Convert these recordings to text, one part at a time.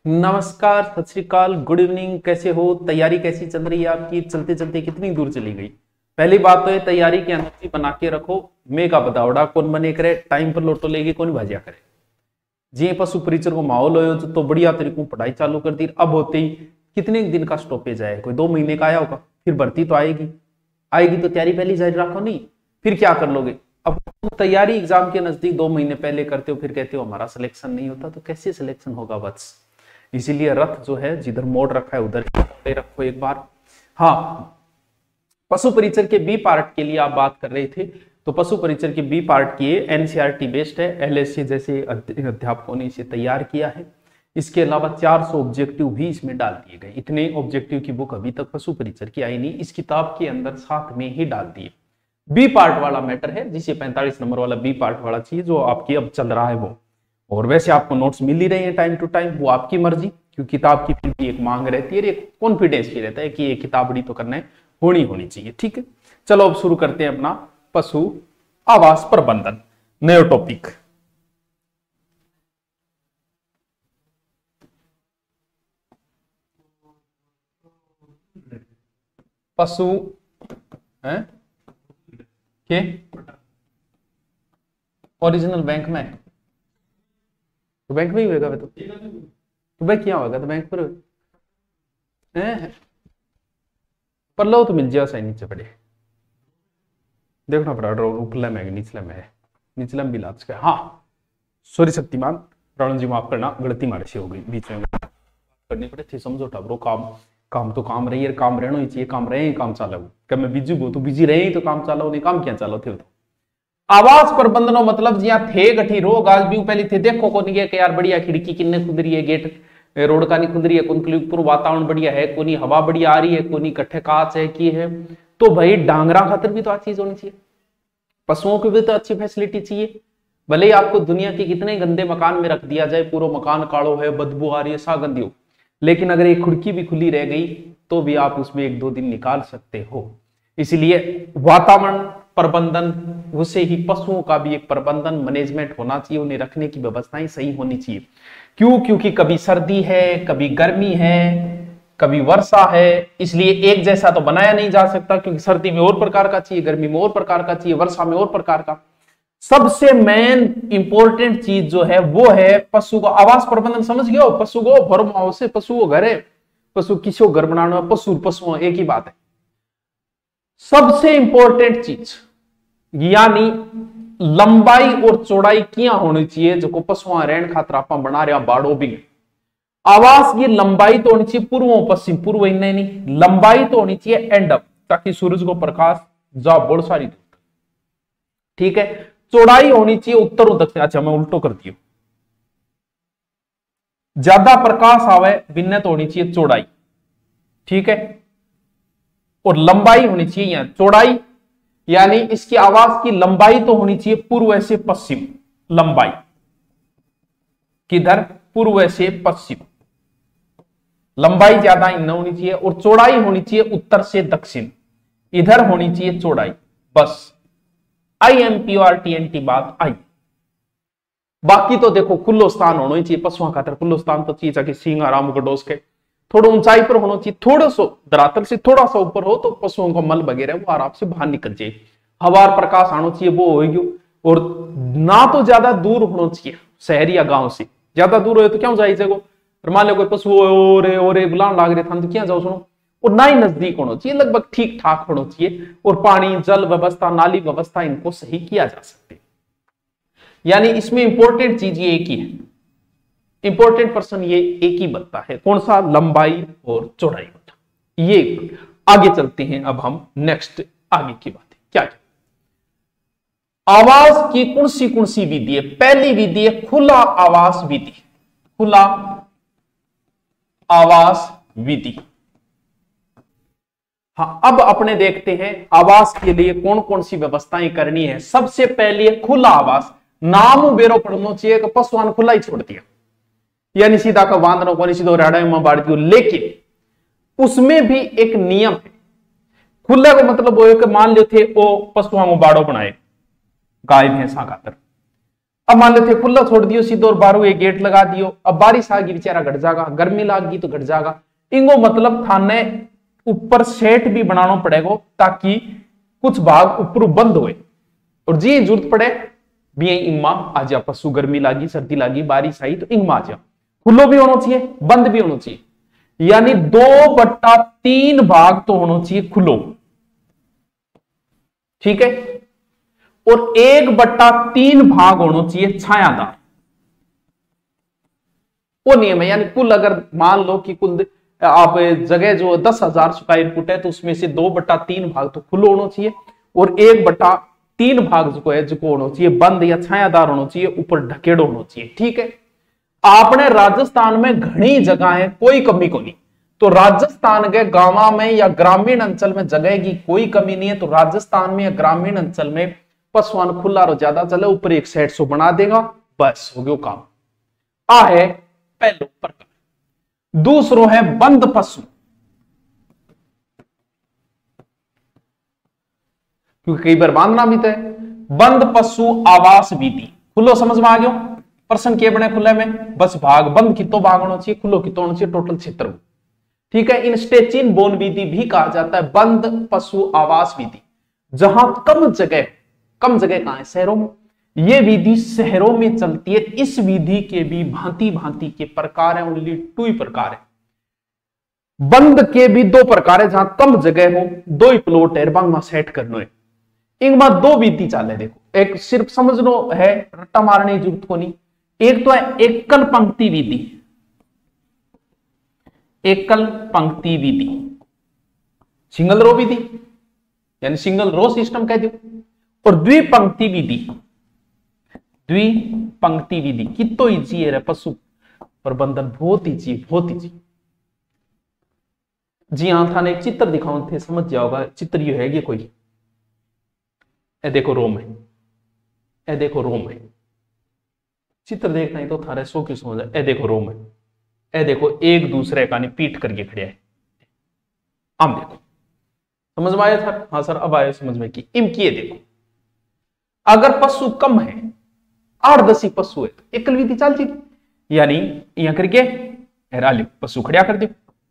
नमस्कार, सत श्री अकाल, गुड इवनिंग। कैसे हो? तैयारी कैसी चल रही है आपकी? चलते चलते कितनी दूर चली गई? पहली बात तो ये, तैयारी की एनर्जी बना के रखो। मैं का बताओड़ा कौन बने करे, टाइम पर लोटो लेगी कौन भाजिया करे। जी पशु परिचर को माहौल हो तो बढ़िया तरीकों पढ़ाई चालू कर दी। अब होते ही कितने दिन का स्टॉपेज आया? कोई 2 महीने का आया होगा। फिर भर्ती तो आएगी आएगी तो तैयारी पहले जारी रखो। नहीं फिर क्या कर लोगे? अब तैयारी एग्जाम के नजदीक 2 महीने पहले करते हो, फिर कहते हो हमारा सिलेक्शन नहीं होता। तो कैसे सिलेक्शन होगा बस? इसीलिए रथ जो है जिधर मोड़ रखा है उधर रखो एक बार। हाँ, पशु परिचर के बी पार्ट के लिए आप बात कर रहे थे, तो पशु परिचर के बी पार्ट की एनसीईआरटी बेस्ड है। एलएससी जैसे अध्यापकों ने इसे तैयार किया है। इसके अलावा 400 ऑब्जेक्टिव भी इसमें डाल दिए गए। इतने ऑब्जेक्टिव की बुक अभी तक पशु परिचर की आई नहीं, इस किताब के अंदर साथ में ही डाल दिए। बी पार्ट वाला मैटर है, जिसे 45 नंबर वाला बी पार्ट वाला चीज जो आपकी अब चल रहा है वो। और वैसे आपको नोट्स मिल ही रहे हैं टाइम टू टाइम, वो आपकी मर्जी, क्योंकि किताब की फिर भी एक मांग रहती है, एक कॉन्फिडेंस भी रहता है कि ये किताबड़ी तो करना है, होनी चाहिए। ठीक है, चलो अब शुरू करते हैं अपना पशु आवास प्रबंधन, नया टॉपिक। पशु है के ओरिजिनल बैंक में, तो बैंक में ही होगा। तो भाई क्या होगा? तो बैंक पर पर लो तो मिल जाए सही। नीचे पड़े देखना पड़ा, ऊपरला में निचला में है, निचला में भी लाच का। हाँ सॉरी शक्तिमान, रावण जी माफ करना, गलती मारे से हो गई, बीच में करनी पड़े थी। समझो टाबरो, काम तो काम रही है, काम रहना ही चाहिए। काम रहे काम चालो, कब मैं बिजी हो तो बिजी रहे तो काम चालो, नहीं काम क्या चालो थे। तो आवास प्रबंधनो मतलब जिया थे गठी रोग आज भी पहले थे देखो को नहीं कि यार बढ़िया खिड़की किन्ने खुद रही है, गेट रोड का नहीं खुद रही है, कुंतलीपुर वातावरण बढ़िया है, कोनी हवा बढ़िया आ रही है, कोनी कट्ठे कांच है की है। तो भाई डांगरा खातर भी तो अच्छी चीज होनी चाहिए, पशुओं की भी तो अच्छी फैसिलिटी चाहिए। भले ही आपको दुनिया के कितने गंदे मकान में रख दिया जाए, पूरा मकान कालो है, बदबू आ रही है, सा गंदी हो, लेकिन अगर एक खिड़की भी खुली रह गई तो भी आप उसमें 1-2 दिन निकाल सकते हो। इसलिए वातावरण प्रबंधन, उसे ही पशुओं का भी एक प्रबंधन मैनेजमेंट होना चाहिए, उन्हें रखने की व्यवस्थाएं सही होनी चाहिए। क्यों? क्योंकि कभी सर्दी है, कभी गर्मी है, कभी वर्षा है, इसलिए एक जैसा तो बनाया नहीं जा सकता, क्योंकि सर्दी में और प्रकार का चाहिए, गर्मी में और प्रकार का चाहिए, वर्षा में और प्रकार का। सबसे मेन इंपॉर्टेंट चीज जो है वो है पशु का आवास प्रबंधन। समझ गए हो? पशु को फॉर्म हाउस है, पशु को घर है, पशु किसी को घर बनाना, पशु एक ही बात है। सबसे इंपॉर्टेंट चीज यानी लंबाई और चौड़ाई क्या होनी चाहिए, जो पशु रहन खातर आप बना रहे बाड़ो भी आवास। ये लंबाई तो होनी चाहिए पूर्व पश्चिम, पूर्व इन्हें नहीं, लंबाई तो होनी चाहिए एंड अप, ताकि सूरज को प्रकाश जा बहुत सारी दूर। ठीक है, चौड़ाई होनी चाहिए उत्तर और दक्षिण। अच्छा मैं उल्टो कर दिया, ज्यादा प्रकाश आवे भिन्न तो होनी चाहिए चौड़ाई। ठीक है, और लंबाई होनी चाहिए यहां चौड़ाई, यानी इसकी आवाज की लंबाई तो होनी चाहिए पूर्व से पश्चिम। लंबाई किधर? पूर्व से पश्चिम। लंबाई ज्यादा इन होनी चाहिए, और चौड़ाई होनी चाहिए उत्तर से दक्षिण, इधर होनी चाहिए चौड़ाई। बस IMPORTNT बात आई। बाकी तो देखो खुल्लो स्थान होना ही चाहिए पशुओं खातर। खुल्लो स्थान तो चाहिए ताकि सिंह आराम गडोस के, थोड़ा ऊंचाई पर होना चाहिए, थोड़ा सा धरातल से थोड़ा सा ऊपर हो तो पशुओं का मल वगैरह वो आराम से बाहर निकल जाए। हवा और प्रकाश आना चाहिए वो होगी, और ना तो ज्यादा दूर होना चाहिए शहर या गांव से। ज्यादा दूर हो तो क्यों जाए, मान लो कोई पशु ओरे बुलाने लाग रहे थे तो क्या जाओ सुनो, और ना ही नजदीक होना चाहिए, लगभग ठीक ठाक होना चाहिए। और पानी जल व्यवस्था, नाली व्यवस्था, इनको सही किया जा सकते। यानी इसमें इंपॉर्टेंट चीज ये एक ही है, इंपॉर्टेंट पर्सन ये एक ही बनता है, कौन सा? लंबाई और चौड़ाई बनता। ये आगे चलते हैं अब हम नेक्स्ट आगे की बात है क्या? आवास की कौन सी विधि है? पहली विधि है खुला आवास विधि। खुला आवास विधि। हाँ, अब अपने देखते हैं आवास के लिए कौन कौन सी व्यवस्थाएं करनी है। सबसे पहले खुला आवास। नाम बेरो पढ़ना चाहिए कि पशुआन खुला ही छोड़ दिया, यानी सीधा का बांधना को सीधा राडा में बाढ़ दियो, लेकिन उसमें भी एक नियम है। खुले को मतलब वो मान लो थे वो पशुओं को बाड़ो बनाए गाय भैंसा खातर, अब मान लेते खुला छोड़ दियो सीधो और बारू एक गेट लगा दियो, अब बारिश आ गई बेचारा घट जाएगा, गर्मी लाग गई तो घट जाएगा। इंगो मतलब थाने ऊपर सेट भी बनाना पड़ेगा ताकि कुछ भाग ऊपर बंद होए, और जी जरूरत पड़े भी इंगमा आ जा, पशु गर्मी लागी सर्दी लागी बारिश आई तो इंगमा आ जा। खुलो भी होना चाहिए बंद भी होना चाहिए, यानी 2/3 भाग तो होना चाहिए खुलो, ठीक है, और 1/3 भाग होना चाहिए छायादार। वो नियम है, यानी कुल अगर मान लो कि कुल आप जगह जो 10,000 स्क्वायर फुट है तो उसमें से 2/3 भाग तो खुलो होना चाहिए और 1/3 भाग जो है जो होना चाहिए बंद या छायादार होना चाहिए, ऊपर ढकेड़ो होना चाहिए, ठीक है। आपने राजस्थान में घनी जगह है कोई कमी को नहीं, तो राजस्थान के गांव में या ग्रामीण अंचल में जगह की कोई कमी नहीं है, तो राजस्थान में या ग्रामीण अंचल में पशुआन खुला रो ज्यादा चले, ऊपर एक सेट सो बना देगा, बस हो गया काम। आ है पहलो प्रकार। दूसरो है बंद पशु, क्योंकि कई बार बांधना भी है। बंद पशु आवास विधि, खुलो समझ में आ गया, प्रश्न के बने खुले में बस भाग बंद कितो भाग होना चाहिए, खुलो कितो होना चाहिए, टोटल क्षेत्र, ठीक है। इन स्टेचिन बोन विधि भी कहा जाता है बंद पशु आवास विधि, जहां कम जगह कहां है, शहरों में। यह विधि शहरों में चलती है। इस विधि के भी भांति भांति के प्रकार है, ओनली 2 ही प्रकार है। बंद के भी 2 प्रकार है, जहां कम जगह हो, 2 ही प्लॉट है, बांग सेट करना है। इनमें 2 विधि चाले, देखो एक सिर्फ समझ लो है, रट्टा मारने की जरूरत को नहीं। एक तो है एकल पंक्ति विधि, एकल पंक्ति विधि, सिंगल रो विधि यानी सिंगल रो सिस्टम कह दो, और द्विपंक्ति विधि, द्विपंक्ति विधि कितो इजी है पशु प्रबंधन, बहुत इजी, बहुत इजी। जी हां, थाने एक चित्र दिखाऊं थे, समझ जाओगा। चित्र ये है, ये कोई ए देखो रोम है, ए देखो रोम है, चित्र देखना ही तो थारे सो क्यों समझ। ए देखो रोम है, ए देखो एक दूसरे का नहीं पीट करके खड़े है, हम देखो समझ में आया सर? हाँ सर अब आया समझ में कि इम किए देखो, अगर पशु कम है 8-10 पशु है तो एकल विधि चल जाएगी, यानी यहां करके हेरा लो पशु खड़ा कर दो।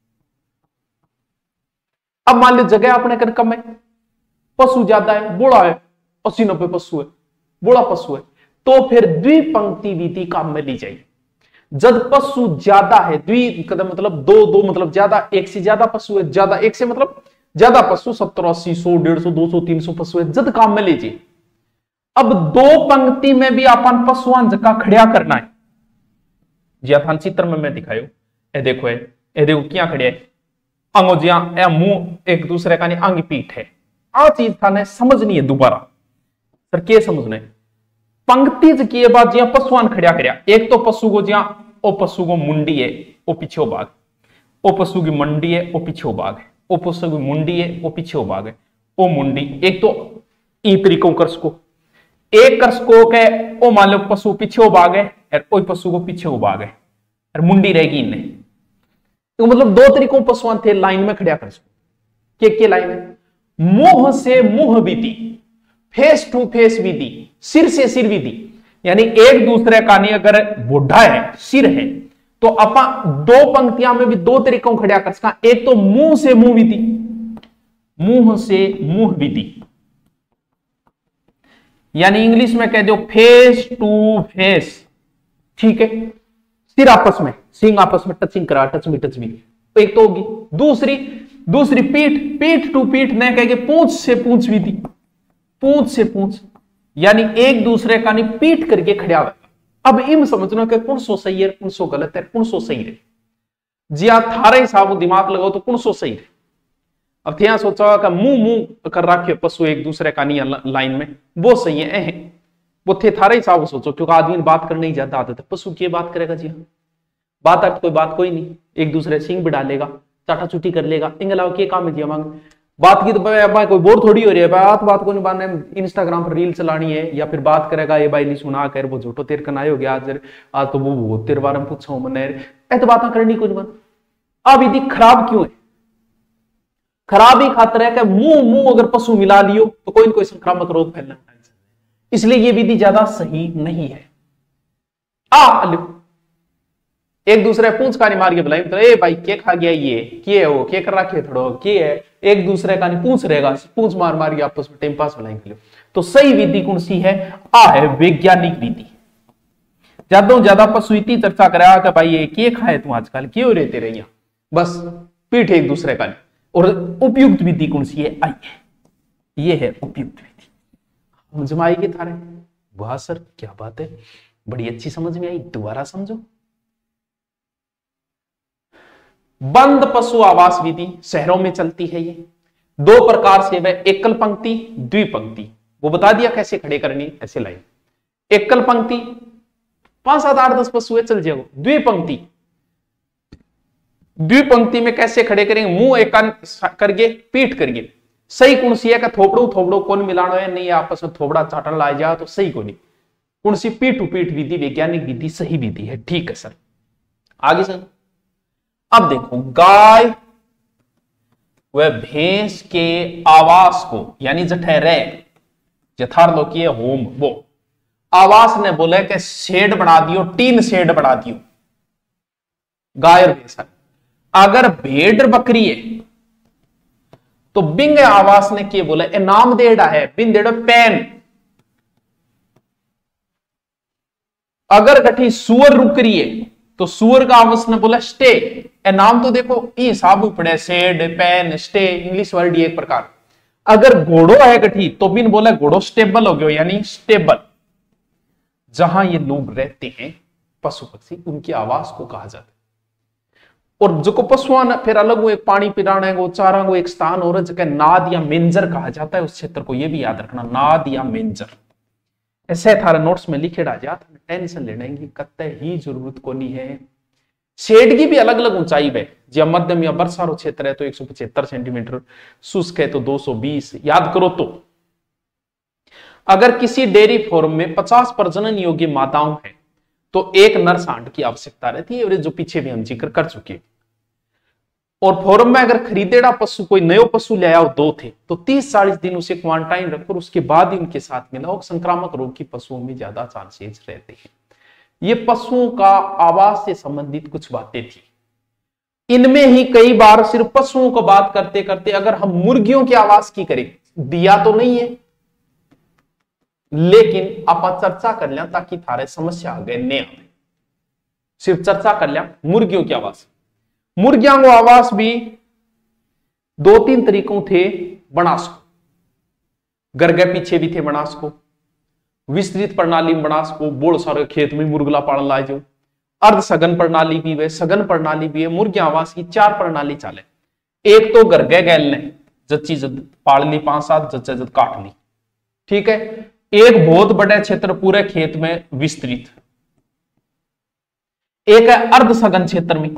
अब मान लो जगह अपने कर कम है, पशु ज्यादा है, बूढ़ा है, 80-90 पशु है, बूढ़ा पशु है, तो फिर द्विपंक्ति विधि काम में ली जाएगी। जब पशु ज्यादा है, द्वि कदम मतलब 2 मतलब ज्यादा, एक से ज्यादा पशु है, ज्यादा एक से मतलब ज्यादा पशु 70-80 100 150 200 300 पशु है, जब काम में लीजिए। अब 2 पंक्ति में भी अपन पशुआन जगह खड़ा करना है, जी थान चित्र में मैं दिखायो, ए देखो है, ए देखो क्या खड़े है, अंगो जिया ए मुंह एक दूसरे का नहीं अंग पीठ है। आ चीज थाने समझनी है दोबारा सर, के समझना है। पंक्ति के बाद जिया पशुआन खड़ा करया, एक तो पशु को जिया ओ पशु को मुंडी है ओ पीछे भाग, ओ पशु की मंडी है ओ पीछे भाग है, ओ पशु की मुंडी है ओ पीछे भाग है, ओ मुंडी एक तो ई तरीकों कर सको, एक कर सको के ओ मान लो पशु पीछे भाग है और ओ पशु को पीछे भाग है और मुंडी रहेगी इनने, तो मतलब 2 तरीकों पशुआन थे लाइन में खड़ा कर सको। के लाइन है, मुंह से मुंह विधि, फेस टू फेस विधि, सिर से सिर विधि, यानी एक दूसरे का नहीं अगर बुढ़ा है सिर है तो अपन 2 पंक्तियां में भी 2 तरीकों खड़ा कर सका। एक तो मुंह से मुंह विधि, मुंह से मुंह विधि, यानी इंग्लिश में कह दो फेस टू फेस, ठीक है। सिर आपस में, सिंग आपस में टचिंग करा, टच मी एक तो होगी। दूसरी पीठ टू पीठ न कह के पूंछ से पूंछ विधि, पूंछ से पूंछ, यानी एक दूसरे का नहीं पीट करके खड़ा हुआ। अब इम समझना कि कौन सो सही है कौन सो गलत है, कौन सो सही है। जी आप थारे हिसाब दिमाग लगाओ तो कौन सो सही है। अब थे सोचा कि मुंह कर रखे पशु एक दूसरे का नहीं लाइन में, वो सही है, वो थे थारे हिसाब सोचो, क्योंकि आदमी बात करने ही ज्यादा आदत है, पशु की बात करेगा जी हाँ, बात कोई नहीं, एक दूसरे सिंह भी डालेगा, चाटा चुटी कर लेगा, इनके अलावा क्या काम है जी हमारे बात की। तो भाई कोई बोर थोड़ी हो रही है, बात को नहीं बांधने, इंस्टाग्राम पर रील चलानी है, या फिर बात करेगा ये भाई नहीं सुना कर वो झूठो तेर कनाई हो गया आज तो वो तेरे बारे में पूछा मैंने, तो बात करनी कुछ बन। अब यदि खराब क्यों है, खराब ही खातर है कि मुंह अगर पशु मिला लियो तो कोई न कोई संक्रामक रोग फैलना, इसलिए ये विधि ज्यादा सही नहीं है। लो एक दूसरे पूछ का नहीं मार के बुलाई, तो ए भाई के खा गया ये, के हो के कर रखे थोड़ो के है, एक दूसरे का नहीं पूछ रहेगा, पूछ मार मार के आपस में टाइम पास बुलाएंगे। तो सही विधि कौन सी है? आ है वैज्ञानिक विधि। ज्यादा पशुइती चर्चा करा कि भाई ये के खाए तू आजकल, क्यों रहते रहिए, बस पीठ एक दूसरे का नहीं। और उपयुक्त विधि कौन सी है? आइए ये है उपयुक्त विधि। समझ में आएगी थारे? वाह सर क्या बात है, बड़ी अच्छी समझ में आई, दोबारा समझो। बंद पशु आवास विधि शहरों में चलती है। ये दो प्रकार से है, एकल पंक्ति द्विपंक्ति। वो बता दिया कैसे खड़े करनी, ऐसे लाइन। एकल पंक्ति 5 7 8 10 पशु है चल जाओ। द्विपंक्ति में कैसे खड़े करेंगे? मुंह एकान करके पीठ करिए। सही कौन सी है कि थोपड़ो थोपड़ो कौन मिलाना है, नहीं आपस में थोपड़ा चाटन ला जाए तो सही को नहीं। कौन सी? पीठ टू पीठ विधि वैज्ञानिक विधि सही विधि है। ठीक है सर, आगे सर। अब देखो गाय व भैंस के आवास को, यानी जठहरे यथार्थलोकीय होम, वो आवास ने बोला कि शेड बना दियो, टीन शेड बना दियो गाय और भैंस। अगर भेड़ बकरी है तो बिंग आवास ने क्या बोला? नाम देड़ा है बिन देड़ो पैन। अगर कठी सुअर रुक रही है तो सुअर का आवास ने बोला स्टे। ए नाम तो देखो ये हिसाब पड़े, शेड पैन स्टे, इंग्लिश वर्ड ये एक प्रकार। अगर घोड़ो है कठी तो बिन बोला घोड़ो स्टेबल हो गयो, यानी स्टेबल। जहां ये लोग रहते हैं पशु पक्षी, उनकी आवास को कहा जाता है। और जो को पशुआन फिर अलग वो एक पानी पिलाने को चारा को एक स्थान और जगह नाद या मेंजर कहा जाता है उस क्षेत्र को। ये भी याद रखना, नाद या मेंजर। ऐसे थारे नोट्स में लिखे रह जा, टेंशन लेने की कत्ते ही जरूरत को नहीं है। शेड की भी अलग अलग ऊंचाई है, जब मध्यम या बरसारो क्षेत्र है तो 175 सेंटीमीटर, शुष्क है तो 220। याद करो तो अगर किसी डेयरी फार्म में 50 प्रजनन योग्य माताओं है तो एक नर सांड की आवश्यकता रहती है, जो पीछे भी हम जिक्र कर चुके हैं। और फार्म में अगर खरीदेड़ा पशु कोई नयो पशु ले आओ, 2 थे तो 30-40 दिन उसे क्वारंटाइन रखो, उसके बाद ही उनके साथ मिलाओ। संक्रामक रोग की पशुओं में ज्यादा चांसेस रहते हैं। ये पशुओं का आवास से संबंधित कुछ बातें थी। इनमें ही कई बार सिर्फ पशुओं को बात करते करते अगर हम मुर्गियों के आवास की करें, दिया तो नहीं है लेकिन आप चर्चा कर लिया ताकि थारे समस्या आ गए नया। सिर्फ चर्चा कर लिया मुर्गियों की आवास। मुर्गियों को आवास भी 2-3 तरीकों थे बनास को। घर के पीछे भी थे बनास को, विस्तृत प्रणाली में बनास को, बोल सारे खेत में मुर्गला पालन लाए जो। अर्ध सघन प्रणाली भी है, सघन प्रणाली भी है। मुर्गी आवास की 4 प्रणाली चाले। एक तो घर के गैल ने जच्ची जद पाल ली 5-7 जच्चा जद काट ली, ठीक है। एक बहुत बड़े क्षेत्र पूरे खेत में विस्तृत। एक है अर्ध सघन क्षेत्र में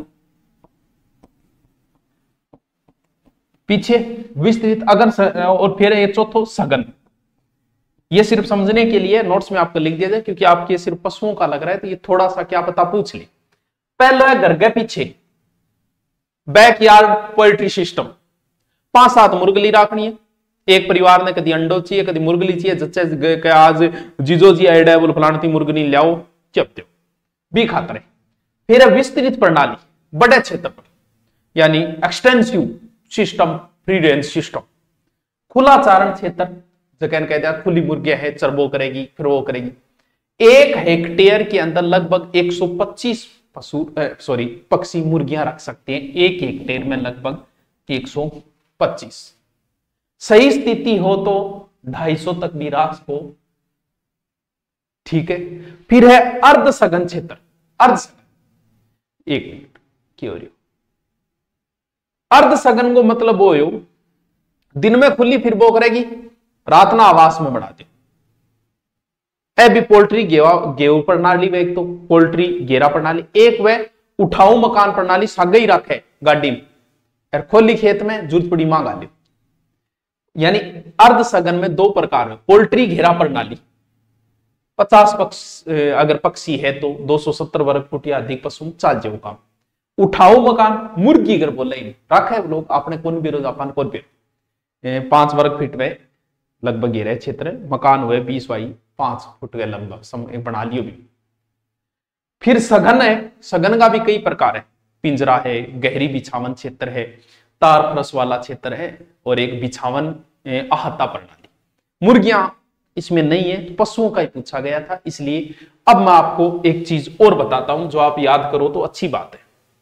पीछे विस्तृत अगर, और फिर एक चौथो सघन। ये सिर्फ समझने के लिए नोट्स में आपको लिख दिया जाए क्योंकि आपके सिर्फ पशुओं का लग रहा है तो ये थोड़ा सा क्या पता पूछ ले। पहला है घर के पीछे बैकयार्ड पोल्ट्री सिस्टम। 5-7 मुर्गली रखनी है। एक परिवार ने कभी अंडो चाहिए कभी मुर्गली चाहिए, जच्चे आज जीजो जी आइडिया बोल फलानी मुर्गनी लाओ चपते भी खाते रहे। फिर विस्तृत प्रणाली बड़े क्षेत्र पर, यानी extensive system, free range system. खुला चारण क्षेत्र जगह कहते हैं खुली मुर्गियां है, चरबो करेगी फिर वो करेगी। 1 हेक्टेयर के अंदर लगभग 125 पक्षी मुर्गियां रख सकते हैं। 1 हेक्टेयर में लगभग 125। सही स्थिति हो तो 250 तक भी रास हो, ठीक है। फिर है अर्ध सघन क्षेत्र। अर्ध सघन 1 मिनट क्यों रही हो? अर्ध सघन को मतलब वो हो दिन में खुली फिर वो करेगी, रात ना आवास में बढ़ा दे। भी पोल्ट्री गेहूं प्रणाली वे, एक तो पोल्ट्री घेरा प्रणाली। एक वे उठाऊ मकान प्रणाली, सागे ही रखे गाड़ी में और खोली खेत में जरूरत पड़ी मांग आ ली। यानी अर्ध सघन में 2 प्रकार है। पोल्ट्री घेरा प्रणाली 50 अगर पक्षी है तो 270 वर्ग फुट या अधिक पशु चाल जो काम। उठाऊ मकान मुर्गी अगर बोले रखे लोग अपने कौन भी रोज अपन कौन भी 5 वर्ग फीट में लगभग ये रहे क्षेत्र। मकान हुए 20 बाई 5 फुट के लगभग बना लियो भी। फिर सघन है, सघन का भी कई प्रकार है, पिंजरा है, गहरी बिछावन क्षेत्र है, तार फरस वाला क्षेत्र है, और एक बिछावन आहता प्रणाली। मुर्गियां इसमें नहीं है, तो पशुओं का ही पूछा गया था, इसलिए अब मैं आपको एक चीज और बताता हूं जो आप याद करो तो अच्छी बात है।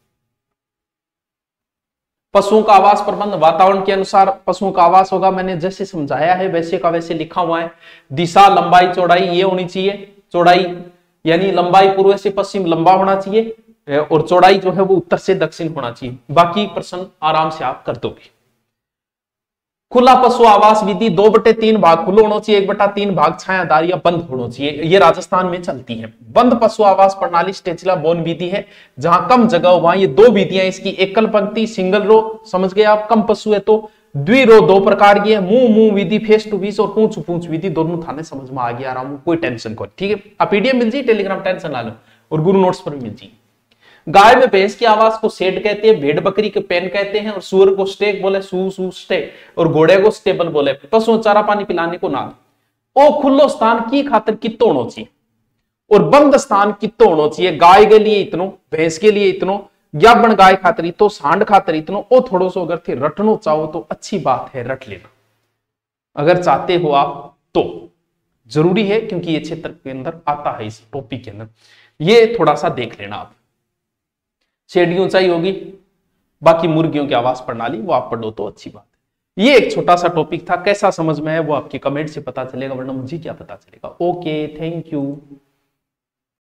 पशुओं का आवास प्रबंध वातावरण के अनुसार पशुओं का आवास होगा, मैंने जैसे समझाया है वैसे का वैसे लिखा हुआ है। दिशा, लंबाई, चौड़ाई ये होनी चाहिए। चौड़ाई यानी लंबाई पूर्व से पश्चिम लंबा होना चाहिए, और चौड़ाई जो है वो उत्तर से दक्षिण होना चाहिए। बाकी प्रश्न आराम से आप कर दोगे। खुला पशु आवास विधि 2/3 भाग खुला होना चाहिए, 1/3 भाग छायादार या बंद होना चाहिए। ये राजस्थान में चलती है। बंद पशु आवास प्रणाली स्टेचुला बोन विधि है, जहां कम जगह हो वहां ये दो विधियां, इसकी एकल पंक्ति सिंगल रो, समझ गए आप। कम पशु है तो द्विरो, दो प्रकार की है, मुंह विधि, फेस टू फेस, और पूंछ पूंछ विधि, दोनों थाने समझ में आ गया आराम, कोई टेंशन को। ठीक है, आप पीडीएफ मिल जाए, टेलीग्राम टेंशन ला लो, और गुरु नोट्स पर भी मिल जाए। गाय में भैंस की आवाज को सेड कहते हैं, भेड़ बकरी के पेन कहते हैं, और सुअर को स्टेक बोले, सू सू स्टेक, और घोड़े को स्टेबल बोले। पशु चारा पानी पिलाने को नाद। ओ खुल्लो स्थान की खातिर कितो होना चाहिए, और बंद स्थान कितो होना चाहिए। गाय के लिए इतनो, भैंस के लिए इतनो, या बन गाय खातिर तो सांड खातिर इतनो। ओ थोड़ो सो अगर थे रटनो चाहो तो अच्छी बात है, रट लेना अगर चाहते हो आप तो। जरूरी है क्योंकि ये क्षेत्र के अंदर आता है, इस टॉपिक के अंदर ये थोड़ा सा देख लेना आप। शेड की ऊंचाई होगी, बाकी मुर्गियों की आवास प्रणाली वो आप पढ़ो तो अच्छी बात है। ये एक छोटा सा टॉपिक था, कैसा समझ में है वो आपके कमेंट से पता चलेगा, वरना मुझे क्या पता चलेगा। Okay, thank you.